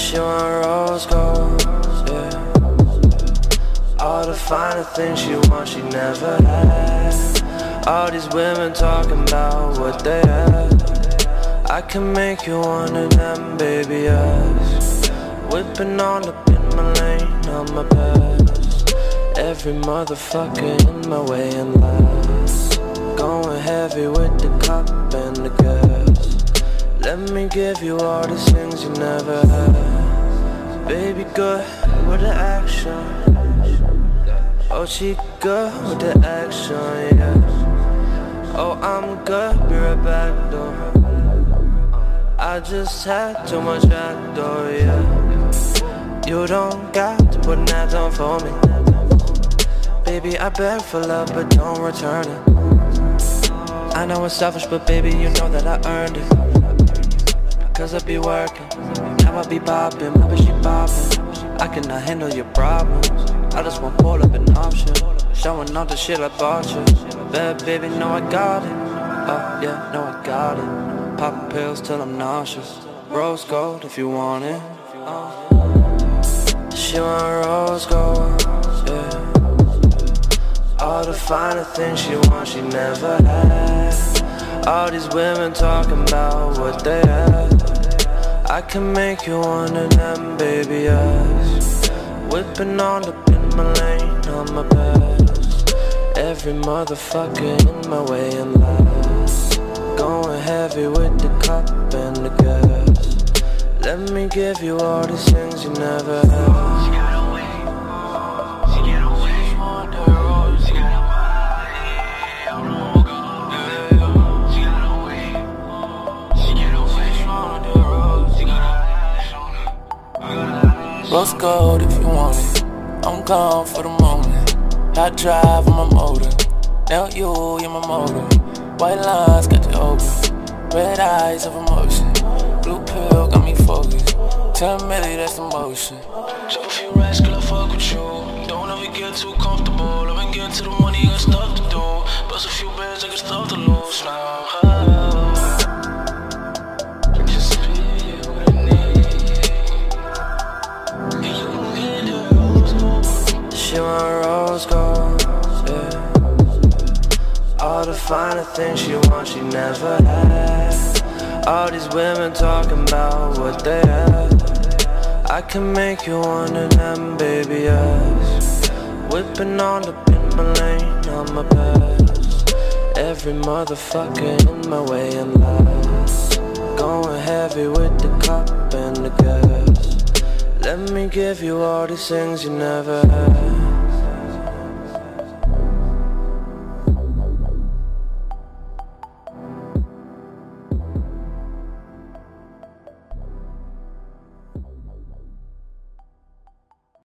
She want rose gold, yeah. All the finer things she wants, she never had. All these women talking about what they have. I can make you one of them, baby, yes. Whipping on up in my lane, on my past. Every motherfucker in my way and last. Going heavy with the cup and the gas. Let me give you all the things you never had. Baby good with the action. Oh, she good with the action, yeah. Oh, I'm good, be right back though. I just had too much act though, yeah. You don't got to put that on for me. Baby, I beg for love, but don't return it. I know it's selfish, but baby, you know that I earned it. Cause I be working, now I be popping, my bitch she popping. I cannot handle your problems, I just want pull up an option. Showing all the shit I bought you. Bad baby, know I got it. Oh yeah, know I got it. Popping pills till I'm nauseous. Rose gold if you want it. She want rose gold, yeah. All the finer things she wants, she never had. All these women talking about what they have. I can make you one of them, baby, yes. Whipping on up in my lane, on my past. Every motherfucker in my way and last. Going heavy with the cup and the gas. Let me give you all these things you never had. Rose gold if you want it. I'm gone for the moment. Hot drive on my motor. Now you're my motor. White lines got you open. Red eyes of emotion. Blue pill got me focused. 10 milli, that's the motion. Drop a few racks, girl, I fuck with you. Don't ever get too comfortable. I've been getting to the money, got stuff to do. Bust a few bands, I got stuff to lose now. She want rose gold, yeah. All the finer things she wants, she never had. All these women talking about what they have. I can make you one of them, baby, yes. Whipping on up in my lane, on my past. Every motherfucker in my way and last. Going heavy with the cup and the gas. Let me give you all these things you never had.